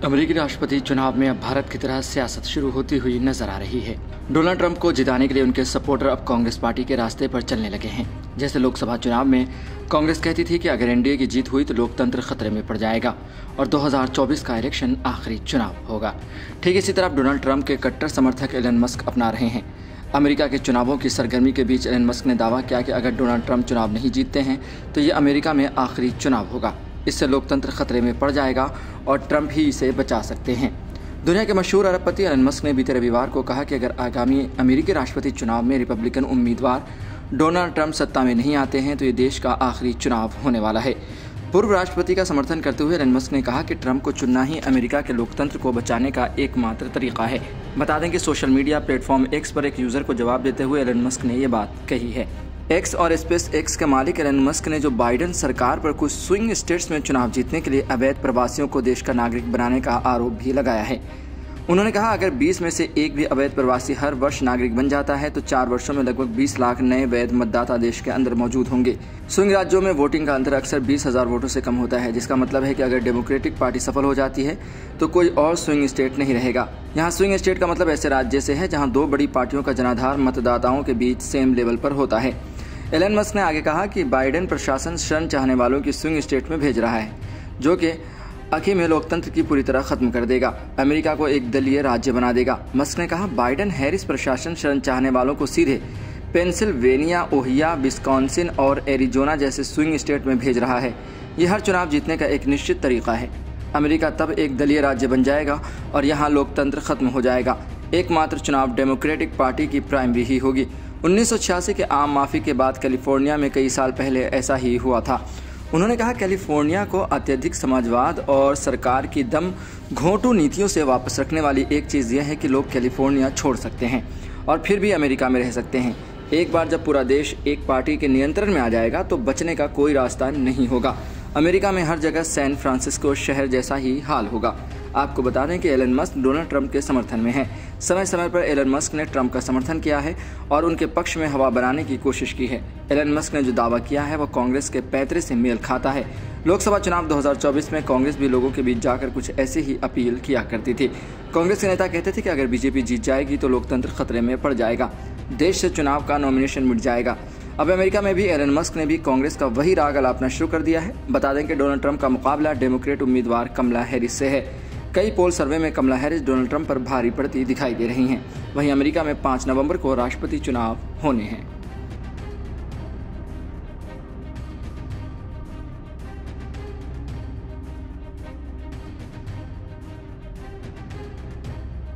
अमेरिकी राष्ट्रपति चुनाव में अब भारत की तरह सियासत शुरू होती हुई नजर आ रही है। डोनाल्ड ट्रंप को जिताने के लिए उनके सपोर्टर अब कांग्रेस पार्टी के रास्ते पर चलने लगे हैं। जैसे लोकसभा चुनाव में कांग्रेस कहती थी कि अगर एनडीए की जीत हुई तो लोकतंत्र खतरे में पड़ जाएगा और 2024 का इलेक्शन आखिरी चुनाव होगा। ठीक इसी तरह डोनाल्ड ट्रंप के कट्टर समर्थक एलन मस्क अपना रहे हैं। अमेरिका के चुनावों की सरगर्मी के बीच एलन मस्क ने दावा किया कि अगर डोनाल्ड ट्रंप चुनाव नहीं जीतते हैं तो ये अमेरिका में आखिरी चुनाव होगा। इससे लोकतंत्र खतरे में पड़ जाएगा और ट्रंप ही इसे बचा सकते हैं। दुनिया के मशहूर अरबपति एलन मस्क ने बीते रविवार को कहा कि अगर आगामी अमेरिकी राष्ट्रपति चुनाव में रिपब्लिकन उम्मीदवार डोनाल्ड ट्रंप सत्ता में नहीं आते हैं तो ये देश का आखिरी चुनाव होने वाला है। पूर्व राष्ट्रपति का समर्थन करते हुए एलन मस्क ने कहा कि ट्रंप को चुनना ही अमेरिका के लोकतंत्र को बचाने का एकमात्र तरीका है। बता दें कि सोशल मीडिया प्लेटफॉर्म एक्स पर एक यूजर को जवाब देते हुए एलन मस्क ने ये बात कही है। एक्स और स्पेस एक्स के मालिक एलन मस्क ने जो बाइडेन सरकार पर कुछ स्विंग स्टेट्स में चुनाव जीतने के लिए अवैध प्रवासियों को देश का नागरिक बनाने का आरोप भी लगाया है। उन्होंने कहा अगर 20 में से एक भी अवैध प्रवासी हर वर्ष नागरिक बन जाता है तो 4 वर्षों में लगभग 20 लाख नए वैध मतदाता देश के अंदर मौजूद होंगे। स्विंग राज्यों में वोटिंग का अंतर अक्सर 20,000 वोटों से कम होता है, जिसका मतलब है कि अगर डेमोक्रेटिक पार्टी सफल हो जाती है तो कोई और स्विंग स्टेट नहीं रहेगा। यहाँ स्विंग स्टेट का मतलब ऐसे राज्य से है जहाँ 2 बड़ी पार्टियों का जनाधार मतदाताओं के बीच सेम लेवल पर होता है। एलन मस्क ने आगे कहा कि बाइडेन प्रशासन शरण चाहने वालों की स्विंग स्टेट में भेज रहा है, जो कि आखिर में लोकतंत्र की पूरी तरह खत्म कर देगा, अमेरिका को एक दलीय राज्य बना देगा। मस्क ने कहा बाइडेन हैरिस प्रशासन शरण चाहने वालों को सीधे पेंसिल्वेनिया, ओहियो, विस्कॉन्सिन और एरिजोना जैसे स्विंग स्टेट में भेज रहा है। ये हर चुनाव जीतने का एक निश्चित तरीका है। अमेरिका तब एक दलीय राज्य बन जाएगा और यहाँ लोकतंत्र खत्म हो जाएगा। एकमात्र चुनाव डेमोक्रेटिक पार्टी की प्राइमरी ही होगी। 1986 के आम माफी के बाद कैलिफोर्निया में कई साल पहले ऐसा ही हुआ था। उन्होंने कहा कैलिफोर्निया को अत्यधिक समाजवाद और सरकार की दम घोंटू नीतियों से वापस रखने वाली एक चीज़ यह है कि लोग कैलिफोर्निया छोड़ सकते हैं और फिर भी अमेरिका में रह सकते हैं। एक बार जब पूरा देश एक पार्टी के नियंत्रण में आ जाएगा तो बचने का कोई रास्ता नहीं होगा। अमेरिका में हर जगह सैन फ्रांसिस्को शहर जैसा ही हाल होगा। आपको बता दें कि एलन मस्क डोनाल्ड ट्रंप के समर्थन में है। समय समय पर एलन मस्क ने ट्रंप का समर्थन किया है और उनके पक्ष में हवा बनाने की कोशिश की है। एलन मस्क ने जो दावा किया है वह कांग्रेस के पैतरे से मेल खाता है। लोकसभा चुनाव 2024 में कांग्रेस भी लोगों के बीच जाकर कुछ ऐसे ही अपील किया करती थी। कांग्रेस के नेता कहते थे कि अगर बीजेपी जीत जाएगी तो लोकतंत्र खतरे में पड़ जाएगा, देश से चुनाव का नॉमिनेशन मिट जाएगा। अब अमेरिका में भी एलन मस्क ने भी कांग्रेस का वही राग अलापना शुरू कर दिया है। बता दें कि डोनाल्ड ट्रंप का मुकाबला डेमोक्रेट उम्मीदवार कमला हैरिस से है। कई पोल सर्वे में कमला हैरिस डोनाल्ड ट्रंप पर भारी पड़ती दिखाई दे रही हैं। वहीं अमेरिका में 5 नवंबर को राष्ट्रपति चुनाव होने हैं।